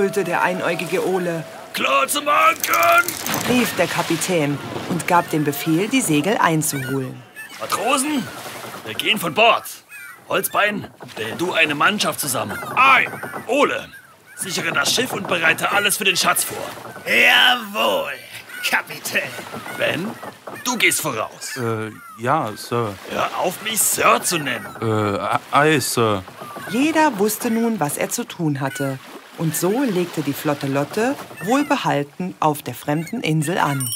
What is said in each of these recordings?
brüllte der einäugige Ole. Klar zum Ankern! Rief der Kapitän und gab den Befehl, die Segel einzuholen. Matrosen, wir gehen von Bord. Holzbein, stell du eine Mannschaft zusammen. Ei, Ole, sichere das Schiff und bereite alles für den Schatz vor. Jawohl, Kapitän. Ben, du gehst voraus. Ja, Sir. Hör auf, mich Sir zu nennen. Ei, Sir. Jeder wusste nun, was er zu tun hatte. Und so legte die Flotte Lotte wohlbehalten auf der fremden Insel an.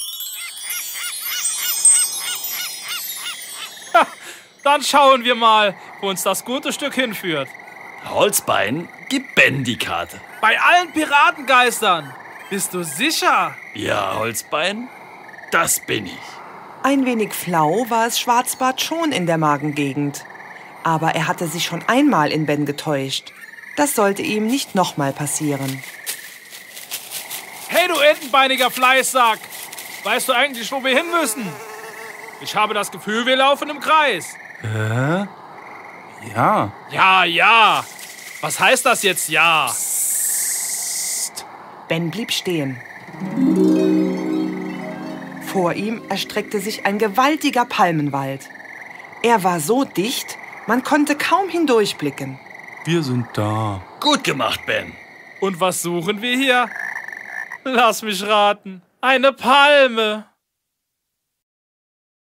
Dann schauen wir mal, wo uns das gute Stück hinführt. Holzbein, gib Ben die Karte. Bei allen Piratengeistern. Bist du sicher? Ja, Holzbein, das bin ich. Ein wenig flau war es Schwarzbart schon in der Magengegend. Aber er hatte sich schon einmal in Ben getäuscht. Das sollte ihm nicht nochmal passieren. Hey, du entenbeiniger Fleißsack! Weißt du eigentlich, wo wir hin müssen? Ich habe das Gefühl, wir laufen im Kreis. Ja. Ja. Was heißt das jetzt, ja? Ben blieb stehen. Vor ihm erstreckte sich ein gewaltiger Palmenwald. Er war so dicht, man konnte kaum hindurchblicken. Wir sind da. Gut gemacht, Ben. Und was suchen wir hier? Lass mich raten. Eine Palme.